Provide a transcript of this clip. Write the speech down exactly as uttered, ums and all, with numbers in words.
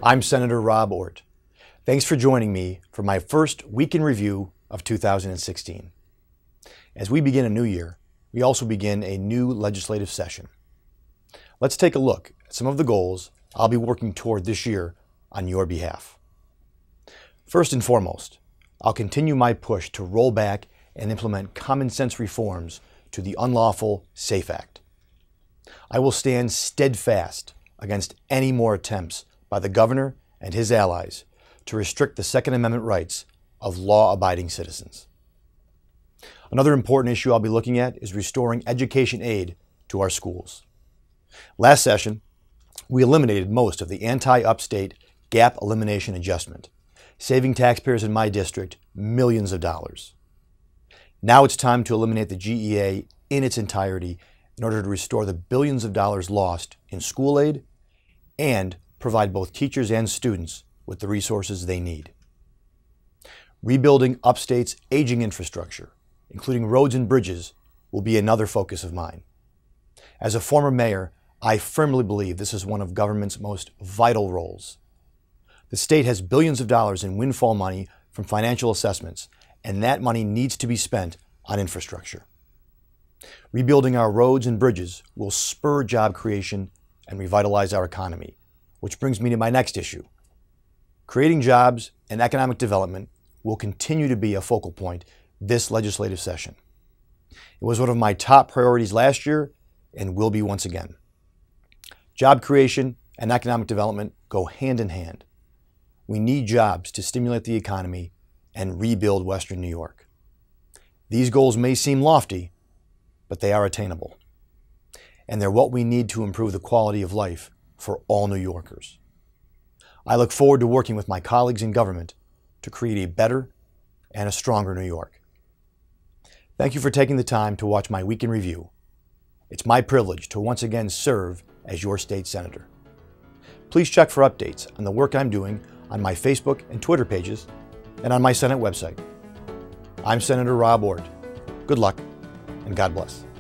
I'm Senator Rob Ortt. Thanks for joining me for my first week in review of two thousand sixteen. As we begin a new year, we also begin a new legislative session. Let's take a look at some of the goals I'll be working toward this year on your behalf. First and foremost, I'll continue my push to roll back and implement common sense reforms to the unlawful SAFE Act. I will stand steadfast against any more attempts by the governor and his allies to restrict the Second Amendment rights of law-abiding citizens. Another important issue I'll be looking at is restoring education aid to our schools. Last session, we eliminated most of the anti-upstate gap elimination adjustment, saving taxpayers in my district millions of dollars. Now it's time to eliminate the G E A in its entirety in order to restore the billions of dollars lost in school aid and provide both teachers and students with the resources they need. Rebuilding upstate's aging infrastructure, including roads and bridges, will be another focus of mine. As a former mayor, I firmly believe this is one of government's most vital roles. The state has billions of dollars in windfall money from financial assessments, and that money needs to be spent on infrastructure. Rebuilding our roads and bridges will spur job creation and revitalize our economy, which brings me to my next issue. Creating jobs and economic development will continue to be a focal point this legislative session. It was one of my top priorities last year and will be once again. Job creation and economic development go hand in hand. We need jobs to stimulate the economy and rebuild Western New York. These goals may seem lofty, but they are attainable. And they're what we need to improve the quality of life for all New Yorkers. I look forward to working with my colleagues in government to create a better and a stronger New York. Thank you for taking the time to watch my Week in Review. It's my privilege to once again serve as your state senator. Please check for updates on the work I'm doing on my Facebook and Twitter pages and on my Senate website. I'm Senator Rob Ortt. Good luck and God bless.